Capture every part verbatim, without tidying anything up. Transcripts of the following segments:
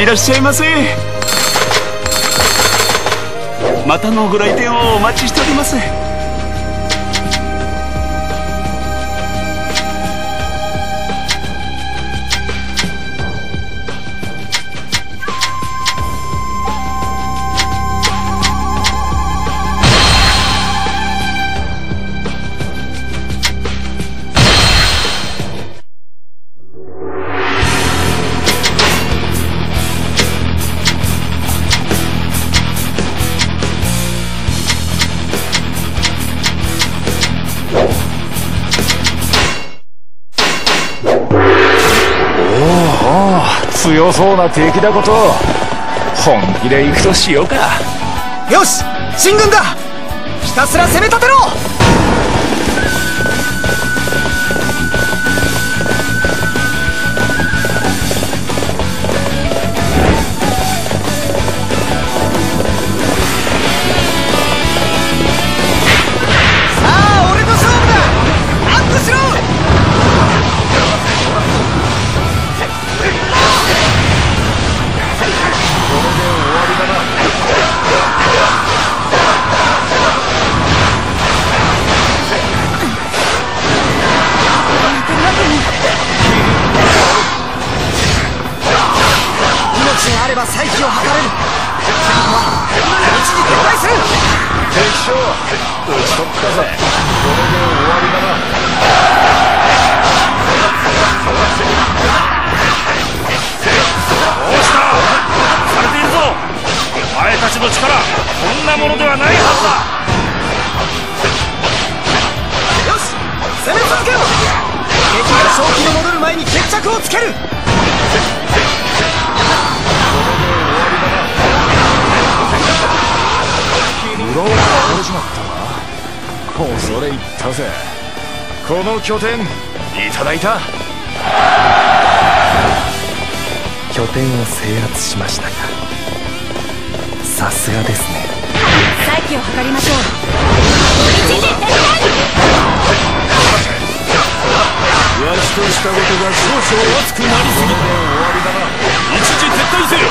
いらっしゃいませ。またのご来店をお待ちしております。 強そうな敵だこと、本気で行くとしようか。 よし、進軍だ。ひたすら攻め立てろ。さあ俺と勝負だ。アップしろ。あれば再起を図れる。ここは一時撤退する。 敵将打ち取ったぜ。これで終わりだな。 どうした？されているぞ。お前たちの力こんなものではないはずだ。 よし、攻め続けろ。敵が正気に戻る前に決着をつける。 裏を取れちまったな。恐れ入ったぜ。この拠点いただいた。 拠点を制圧しましたか。さすがですね。 再起を図りましょう。一時撤退。 わしとしたことが少々熱くなりすぎた。終わりだな。一時撤退せよ。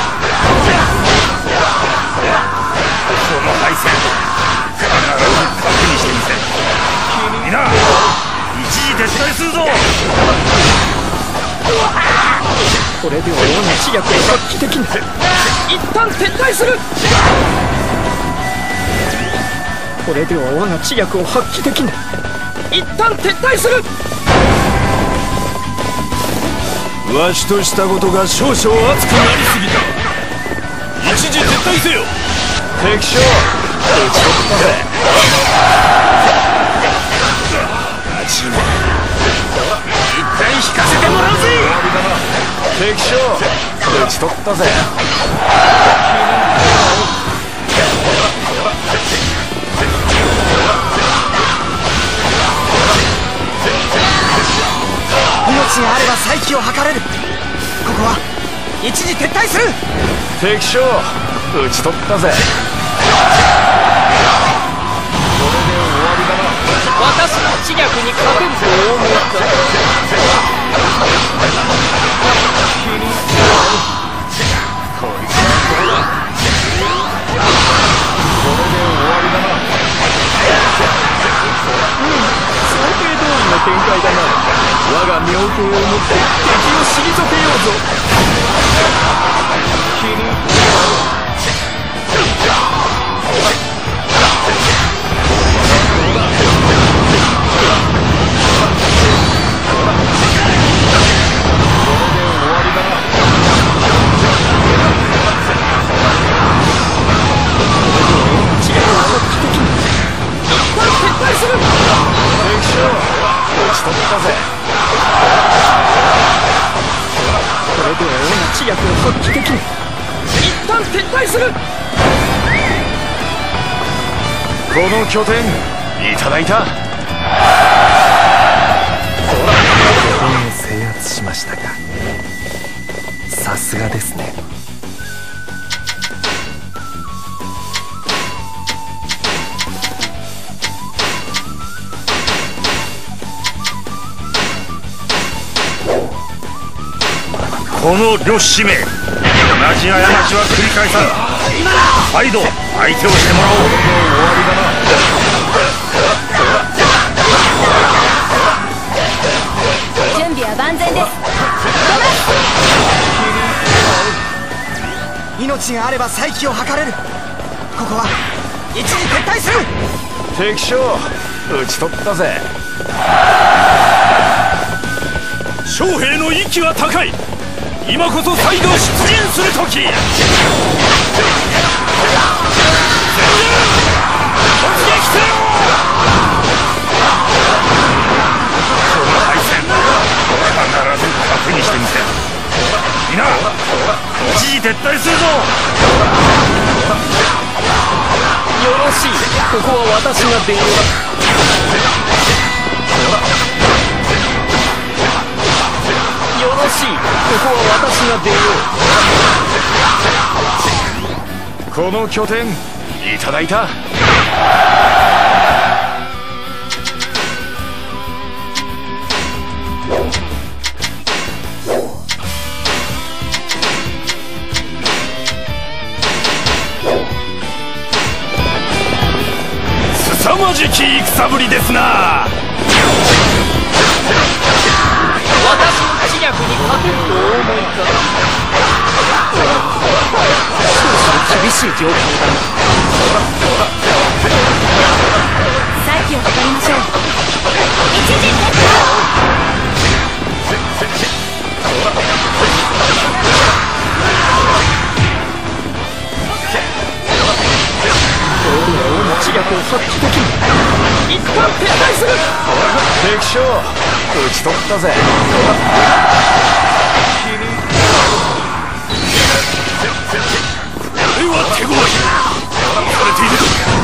この敗戦必ず確認してみせ。みんな一時撤退するぞ。 これでは我が知略を発揮できない。一旦撤退する。これでは我が知略を発揮できない。一旦撤退する。 わしとしたことが少々熱くなりすぎた。一時撤退せよ。敵将打ち取ったぜ。 一回引かせてもらうぜ。 敵将打ち取ったぜ。 命があれば再起を図れる。ここは一時撤退する。 敵将打ち取ったぜ。 私の知略に勝てるとお思うか。 こいつはどうだ。これで終わりだな。 うん想定通りの展開だな。我が妙計をもって敵を退けようぞ。知略を発揮できない。一旦撤退する。 この拠点いただいた。 拠点を制圧しましたか。さすがですね。 この呂氏め、 同じ過ちは繰り返さん。再度相手をしてもらおう。終わりだな。 準備は万全です。 命があれば再起を図れる。ここは一時撤退する。 敵将討ち取ったぜ。 将兵の息は高い。今こそ再度出陣する時。突撃せよ。この敗戦必ず糧にしてみせる。皆一時撤退するぞ。 よろしい。ここは私が出よう。よろしい。ここは私が出よう。この拠点いただいた。 凄まじき戦ぶりですな。 私の知略に勝てるとお思いか。少し厳しい状況だ。 再起を図りましょう。一時撤退。 知略を発揮できる。一旦撤退する。 敵将討ち取ったぜ。 これは手強い。されている。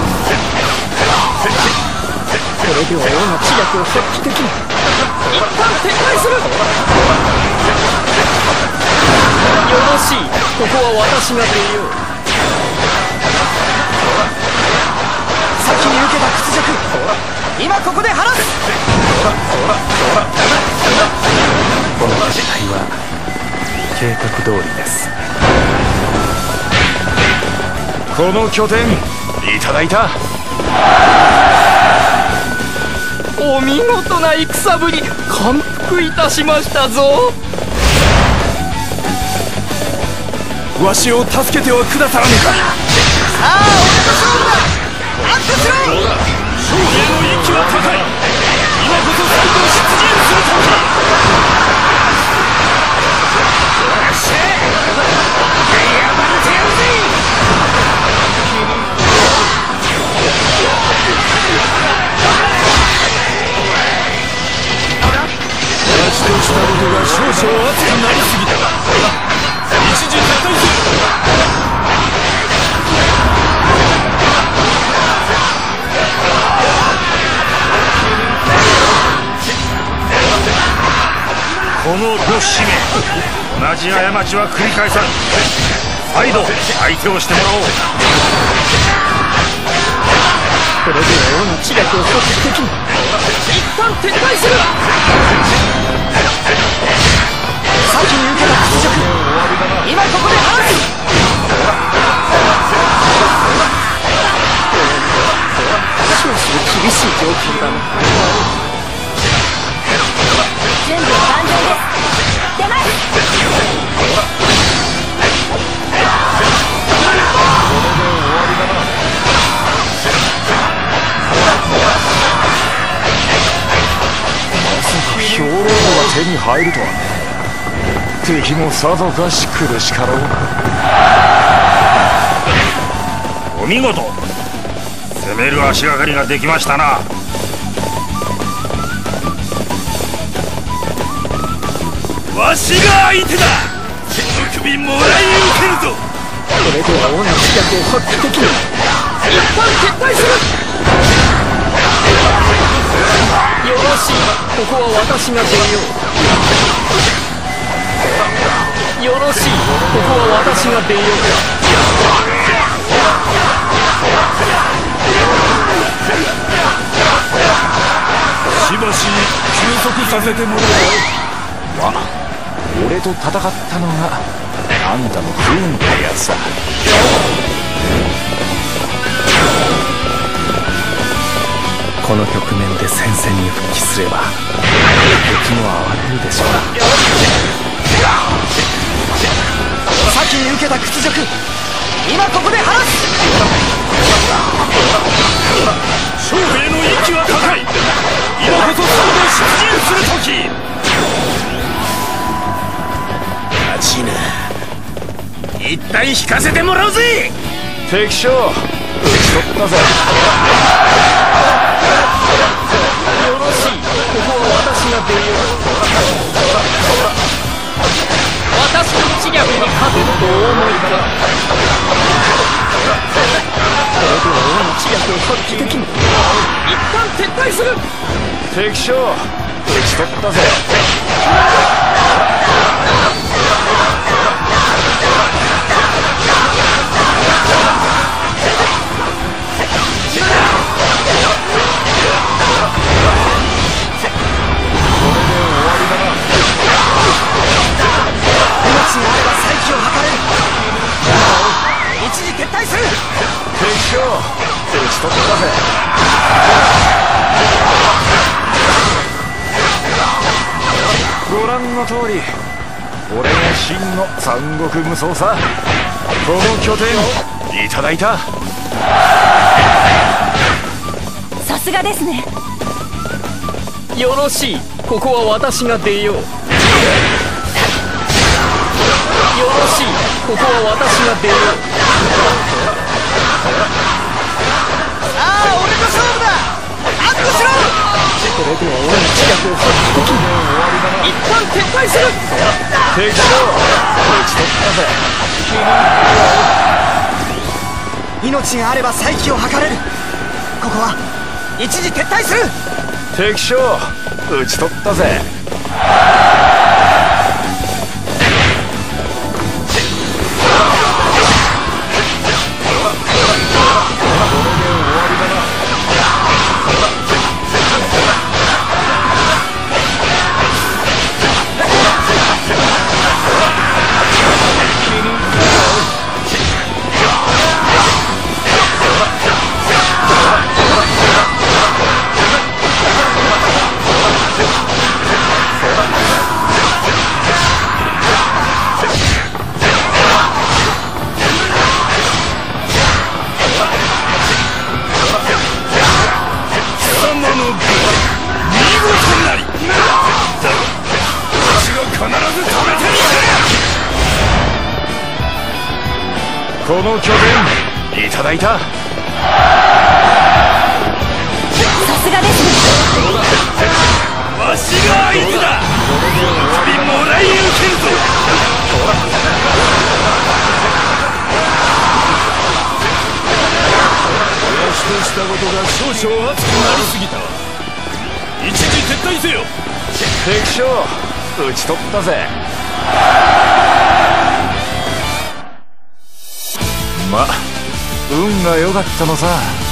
これでは我が知略を発揮できない。一旦撤退する。よろしい。ここは私が出よう。 先に受けた屈辱、今ここで晴らす。 この撤退は計画通りです。この拠点いただいた。 お見事な戦ぶり、感服いたしましたぞ。 わしを助けてはくださらぬか。 さあ俺と勝負だ。アップしろ。 将兵の息は高い。今こそ再度出陣する時。よっしゃやばれてやるぜ。 わしとしたことが少々熱くなりすぎた。一時撤退せよ。 この義姫、同じ過ちは繰り返さん。再度相手をしてもらおう。 これでは我が知略を発揮できない。一旦撤退する。 先に受けた屈辱、今ここで晴らす。 少々厳しい状況だな。 準備は万全です。出ます。 兵糧が手に入るとはね。敵もさぞかし苦しかろう。 お見事。攻める足がかりができましたな。わしが相手だ。その首もらい受けるぞ。 これでは我が知略を発揮できない。一旦撤退する。よろしい。ここは私が出よう。よろしい。ここは私が出よう。 しばし休息させてもらおう。わ俺と戦ったのがあんたの不運ってやつだ。この局面で戦線に復帰すれば敵も哀れるでしょう。 先に受けた屈辱、今ここで晴らす。 将兵の息は高い。今こそそれで出陣する時。 アチーナ、一旦引かせてもらうぜ。 敵将討ち取ったぜ。 よろしい、ここは私が出よう。私の知略に勝てるとお思いか。それでは俺の知略を発揮できん。一旦撤退する。 敵将討ち取ったぜ。 命があれば再起を図れる。一時撤退する。 敵将討ち取ったぜ。ご覧の通り俺が真の三国無双さ。この拠点いただいた。 さすがですね。 よろしい、ここは私が出よう。よろしい、ここは私が出よう。 さあ俺と勝負だ。アップしろ。 それでは俺の知略を発揮できん。一旦撤退する。 敵将討ち取ったぜ。 命があれば再起を図れる。ここは一時撤退する。 敵将討ち取ったぜ。この拠点いただいた。 さすがですね。 わしが相手だ。一人もらい受けるぞ。 わしとしたことが少々熱くなりすぎた。一時撤退せよ。敵将討ち取ったぜ。ま、運が良かったのさ。